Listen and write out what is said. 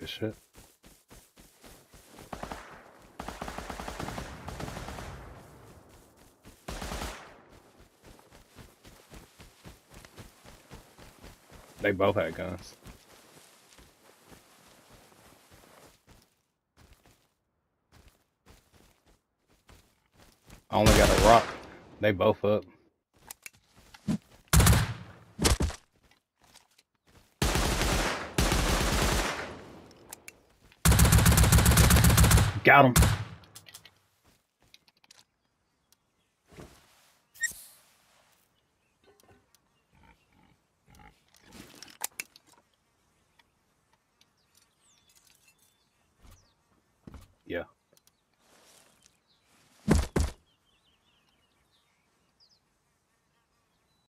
this shit. They both had guns. I only got a rock. They both up. Got him.